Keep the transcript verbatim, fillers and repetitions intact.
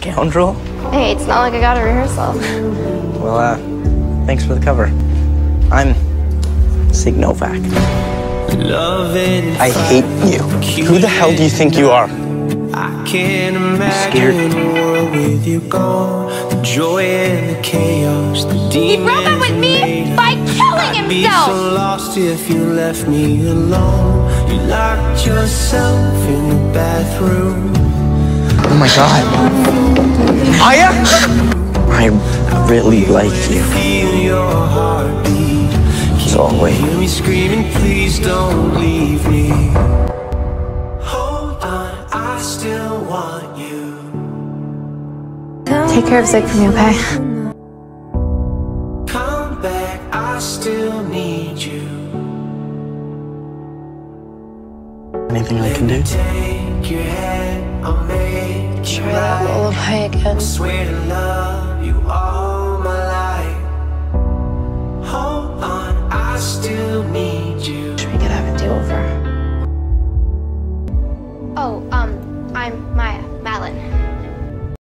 scoundrel? Hey, it's not like I got a rehearsal. Well, uh, thanks for the cover. I'm Zig Novak. I hate you. Who the hell do you think you are? I can't I'm scared. imagine a world with you gone. The joy and the chaos, the He broke up with me by killing I'd be so himself! lost if you left me alone. You locked yourself in the bathroom. Oh my god. Maya? I really like you. Feel your heartbeat. So I'll wait. Hear me screaming, please don't leave me. Hold on, I still want you. Take care of Zig for me, okay? Come back, I still need you. Anything I can do? Take your hand, I'll make Try that lullaby again. I swear to love you all my life. Hold on, I still need you. Should we get have a do-over? Oh, um, I'm Maya, Malin.